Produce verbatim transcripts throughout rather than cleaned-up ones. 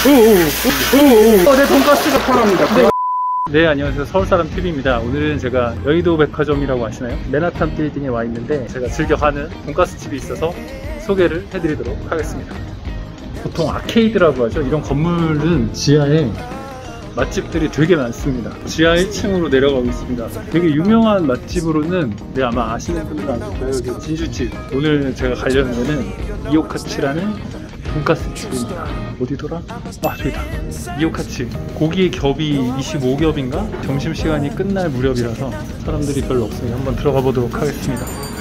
오오오오오 내 돈가스가 편합니다. 네. 네, 안녕하세요. 서울사람 티비입니다. 오늘은 제가 여의도 백화점이라고 아시나요? 맨하탄 빌딩에 와 있는데 제가 즐겨 가는 돈가스 집이 있어서 소개를 해드리도록 하겠습니다. 보통 아케이드라고 하죠. 이런 건물은 지하에 맛집들이 되게 많습니다. 지하 일 층으로 내려가고 있습니다. 되게 유명한 맛집으로는 네, 아마 아시는 분들은 아실 거예요. 여기 진주집. 오늘 제가 가려는 데는 이오카치라는 돈가스 집입니다. 어디더라? 아, 저기다. 이오카치. 고기 겹이 이십오 겹인가? 점심시간이 끝날 무렵이라서 사람들이 별로 없으니 한번 들어가 보도록 하겠습니다.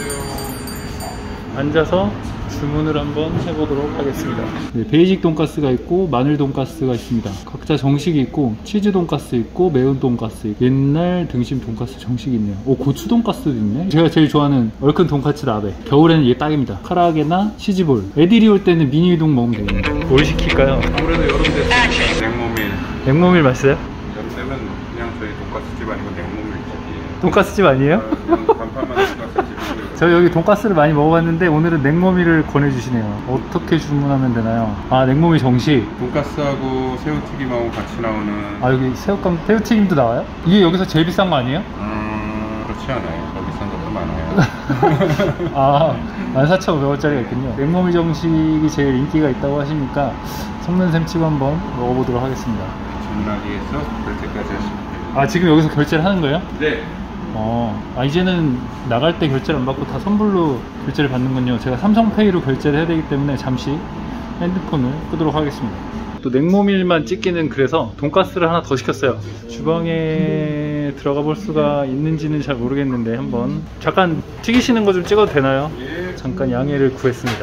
앉아서 주문을 한번 해보도록 하겠습니다. 네, 베이직 돈가스가 있고 마늘 돈가스가 있습니다. 각자 정식이 있고 치즈 돈가스 있고 매운 돈가스 있고 옛날 등심 돈가스 정식이 있네요. 오, 고추 돈가스도 있네. 제가 제일 좋아하는 얼큰 돈까츠 나베. 겨울에는 이게 딱입니다. 카라아게나 치즈볼. 애들이 올 때는 미니 우동 먹으면 되겠네요. 뭘 시킬까요? 아무래도 여름 되면 냉모밀. 냉모밀 맛있어요? 여름 되면 그냥 저희 돈가스집 아니고 냉모밀 집이에요. 돈가스집 아니에요? 그냥 간판만 돈가스집. 저 여기 돈가스를 많이 먹어봤는데 오늘은 냉모밀을 권해주시네요. 어떻게 주문하면 되나요? 아, 냉모밀 정식. 돈가스하고 새우튀김하고 같이 나오는. 아, 여기 새우깡, 새우튀김도 나와요? 이게 여기서 제일 비싼 거 아니에요? 음... 그렇지 않아요. 더 비싼 것도 많아요. 아, 만 사천오백 원짜리가 있군요. 냉모밀 정식이 제일 인기가 있다고 하시니까 속는셈 치고 한번 먹어보도록 하겠습니다. 주문하기 위해서 결제까지 하시면 돼요. 아, 지금 여기서 결제를 하는 거예요? 네. 어, 아, 이제는 나갈 때 결제를 안 받고 다 선불로 결제를 받는군요. 제가 삼성페이로 결제를 해야 되기 때문에 잠시 핸드폰을 끄도록 하겠습니다. 또 냉모밀만 찍기는 그래서 돈가스를 하나 더 시켰어요. 주방에 들어가 볼 수가 있는지는 잘 모르겠는데 한번 잠깐 튀기시는 거 좀 찍어도 되나요? 예. 잠깐 양해를 구했습니다.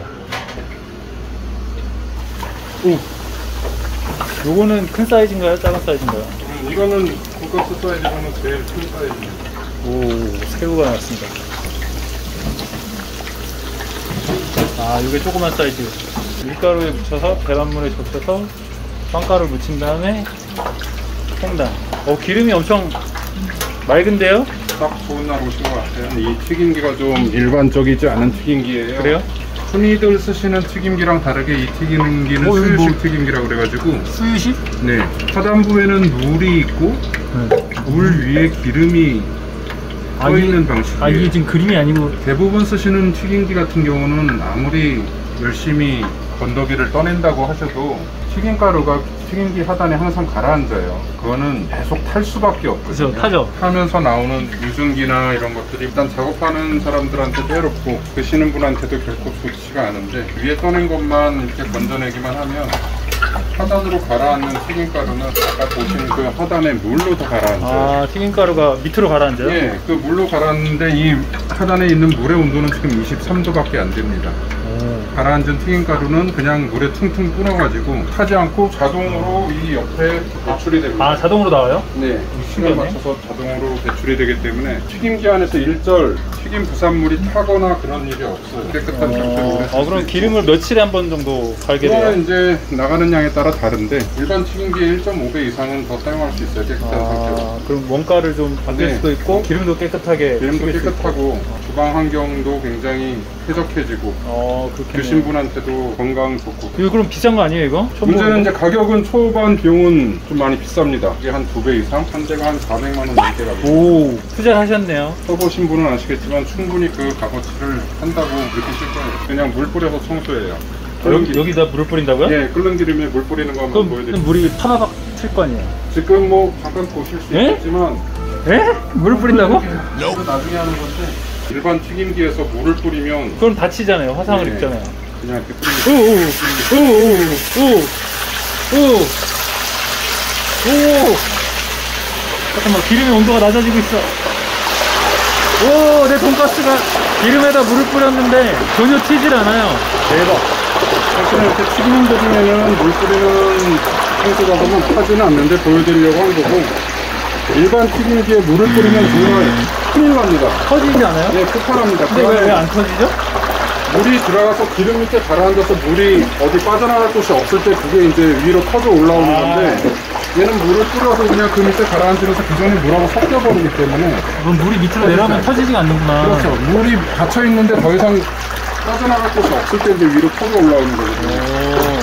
오, 요거는 큰 사이즈인가요? 작은 사이즈인가요? 음, 이거는 돈가스 사이즈로는 제일 큰 사이즈입니다. 오, 새우가 나왔습니다. 아, 이게 조그만 사이즈. 밀가루에 묻혀서 계란물에 적셔서 빵가루 묻힌 다음에 생당. 어, 기름이 엄청 맑은데요? 딱 좋은 날 오신 것 같아요. 이 튀김기가 좀 일반적이지 않은 튀김기예요. 그래요? 흔히들 쓰시는 튀김기랑 다르게 이 튀김기는 어, 수유식 뭐... 튀김기라고 그래가지고. 수유식? 네. 하단부에는 물이 있고 네. 물 위에 기름이 아, 떠있는 방식이에요. 아, 이게 지금 그림이 아니고 대부분 쓰시는 튀김기 같은 경우는 아무리 열심히 건더기를 떠낸다고 하셔도 튀김가루가 튀김기 하단에 항상 가라앉아요. 그거는 계속 탈 수밖에 없거든요. 그렇죠, 타죠. 타면서 나오는 유증기나 이런 것들이 일단 작업하는 사람들한테 때롭고 드시는 분한테도 결코 좋지가 않은데 위에 떠낸 것만 이렇게 건져내기만 하면 하단으로 가라앉는 튀김가루는 아까 보신 그 하단에 물로 더 가라앉아요. 아, 튀김가루가 밑으로 가라앉아요? 예, 그 물로 가라앉는데 이 하단에 있는 물의 온도는 지금 이십삼 도밖에 안 됩니다. 오. 가라앉은 튀김가루는 그냥 물에 퉁퉁 불어가지고 타지 않고 자동으로 이 옆에 배출이 됩니다. 아, 자동으로 나와요? 네, 시간 맞춰서 자동으로 배출이 되기 때문에 튀김기 안에서 일절 튀김 부산물이 타거나 그런 일이 없어요. 깨끗한 상태로. 어, 어, 그럼 기름을 며칠에 한 번 정도 갈게 돼요? 그거는 이제 나가는 양에 따라 다른데 일반 튀김기의 일 점 오 배 이상은 더 사용할 수 있어요. 깨끗한 아, 상태로. 그럼 원가를 좀 바뀔 네. 수도 있고 기름도 깨끗하게 기름도 깨끗하고 주방 환경도 굉장히 쾌적해지고 어, 드신 분한테도 건강 좋고. 이거 그럼 비싼 거 아니에요, 이거? 문제는 이제 가격은 초반 비용은 좀 많이 비쌉니다. 이게 한 두 배 이상? 한 대가 한 사백만 원 넘게 가거든요. 오, 투자를 하셨네요. 써보신 분은 아시겠지만 충분히 그 값어치를 한다고 느끼실 거예요. 그냥 물 뿌려서 청소해요. 아, 여기, 여기다 물을 뿌린다고요? 네, 끓는 기름에 물 뿌리는 거 한번 그럼 보여드릴게요. 물이 파바박 튈 거 아니에요? 지금 뭐 잠깐 보실 수 에? 있겠지만 에? 물을 뿌린다고? 이거 나중에 하는 건데 일반 튀김기에서 물을 뿌리면 그건 다치잖아요. 화상을 네. 입잖아요. 그냥 이렇게 뿌리면 오오오오오오오 잠깐만, 기름의 온도가 낮아지고 있어. 오, 내 돈가스가 기름에다 물을 뿌렸는데 전혀 튀질 않아요. 대박. 사실은 이렇게 튀기는 도중에는 물 뿌리는 행수가 하면 타지는 않는데 보여드리려고 한 거고 일반 튀김기에 물을 뿌리면 정말 큰일 납니다. 터지지 않아요? 네, 폭발합니다. 근데 왜 안 터지죠? 물이 들어가서 기름 밑에 가라앉아서 물이 어디 빠져나갈 곳이 없을 때 그게 이제 위로 터져 올라오는 아. 건데 얘는 물을 뿌려서 그냥 그 밑에 가라앉으면서 그 전에 물하고 섞여버리기 때문에 그럼 물이 밑으로 내려오면 터지지가 않는구나. 그렇죠. 물이 닫혀있는데 더 이상 빠져나갈 곳이 없을 때 이제 위로 터져 올라오는 거거든요.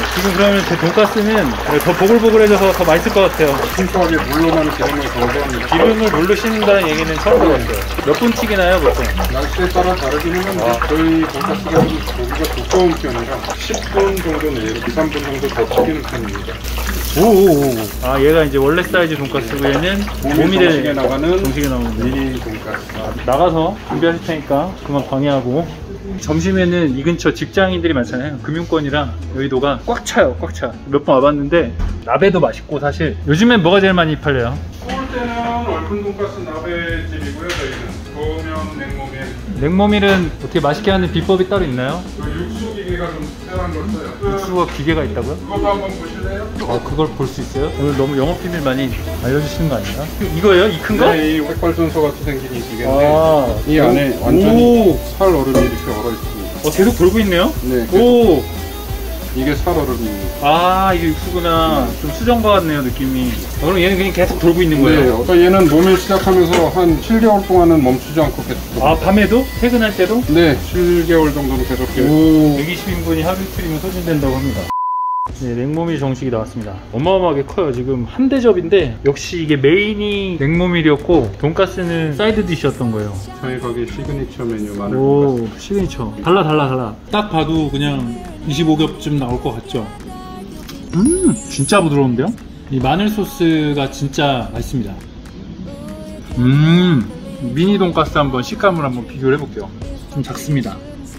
지금 그러면 제 돈가스는 더 보글보글해져서 더 맛있을 것 같아요. 순수하게 물로만 기름을 건조합니다. 기름을 물로 씻는다는 얘기는 처음 들어봤어요. 몇 분 튀기나요, 보통? 날씨에 따라 다르기는 한데 아. 저희 돈가스가 좀 고기가 두꺼운 편이라 십 분 정도 내로 이, 삼 분 정도 더 튀기는 편입니다. 오오오. 아, 얘가 이제 원래 사이즈 돈가스고 얘는 몸이 정식에 나가는 정식에 나오는 거. 미니 돈가스. 아, 나가서 준비하실 테니까 그만 방해하고. 점심에는 이 근처 직장인들이 많잖아요. 금융권이랑 여의도가 꽉 차요, 꽉 차. 몇 번 와봤는데 나베도 맛있고 사실. 요즘엔 뭐가 제일 많이 팔려요? 구울 때는 얼큰 돈가스 나베집이고요. 저희는 고면 냉모밀. 냉모밀은 어떻게 맛있게 하는 비법이 따로 있나요? 그 육수 기계가 좀 특별한 걸 써요. 육수가 기계가 있다고요? 그것도 한번 보실래요? 아, 그걸 볼 수 있어요? 오늘 너무 영업 비밀 많이 알려주시는 거 아닌가? 이거예요? 이 큰 거? 네, 이 색깔 순서 같이 생긴 이 기계인데 아, 이 안에 오. 완전히 살 얼음이 이렇게 얼어 있습니다. 어, 계속 돌고 있네요? 네, 오! 이게 살 얼음입니다. 아, 이게 육수구나. 좀 수정과 같네요, 느낌이. 어, 그럼 얘는 그냥 계속 돌고 있는 거예요? 네, 어떤 얘는 몸을 시작하면서 한 칠 개월 동안은 멈추지 않고 계속 돌아요. 아, 밤에도? 퇴근할 때도? 네, 칠 개월 정도는 계속 오, 백이십 인분이 하루 이틀이면 소진된다고 합니다. 네, 냉모밀 정식이 나왔습니다. 어마어마하게 커요. 지금 한 대접인데 역시 이게 메인이 냉모밀이었고 돈가스는 사이드 디시였던 거예요. 저희 거기 시그니처 메뉴 마늘 오, 돈가스. 시그니처. 달라 달라 달라. 딱 봐도 그냥 이십오 겹쯤 나올 것 같죠? 음, 진짜 부드러운데요? 이 마늘 소스가 진짜 맛있습니다. 음, 미니 돈가스 한번 식감을 한번 비교를 해볼게요. 좀 작습니다.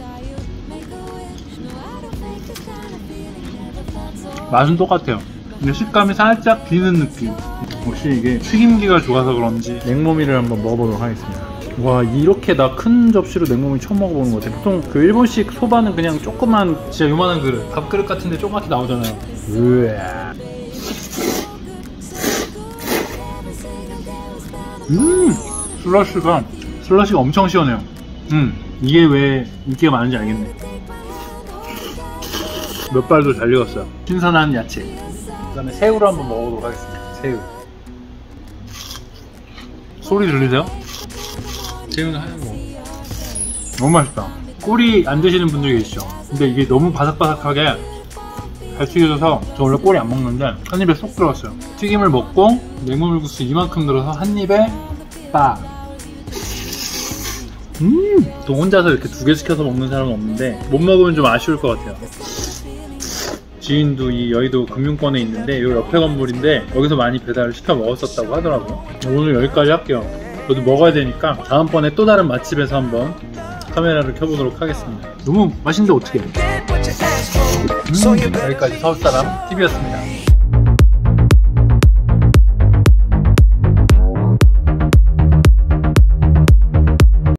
맛은 똑같아요. 근데 식감이 살짝 비는 느낌. 혹시 이게 튀김기가 좋아서 그런지 냉모밀을 한번 먹어보도록 하겠습니다. 와, 이렇게 나 큰 접시로 냉모밀 처음 먹어보는 것 같아요. 보통 그 일본식 소바는 그냥 조그만 진짜 요만한 그릇, 밥그릇 같은데 조그맣게 나오잖아요. 으아. 음, 슬러시가 슬러시가 엄청 시원해요. 음, 이게 왜 인기가 많은지 알겠네. 몇 발도 잘 익었어요. 신선한 야채. 그 다음에 새우를 한번 먹어보도록 하겠습니다. 새우. 소리 들리세요? 새우는 하얀 거. 너무 맛있다. 꼬리 안 드시는 분들 계시죠? 근데 이게 너무 바삭바삭하게 잘 튀겨져서 저 원래 꼬리 안 먹는데 한 입에 쏙 들어갔어요. 튀김을 먹고 냉모밀국수 이만큼 들어서 한 입에 빡. 음, 또 혼자서 이렇게 두 개 시켜서 먹는 사람은 없는데 못 먹으면 좀 아쉬울 것 같아요. 지인도 이 여의도 금융권에 있는데 이 옆에 건물인데 여기서 많이 배달을 시켜 먹었었다고 하더라고요. 오늘 여기까지 할게요. 저도 먹어야 되니까 다음번에 또 다른 맛집에서 한번 카메라를 켜보도록 하겠습니다. 너무 맛있는데 어떡해. 음, 여기까지 서울사람 티비였습니다.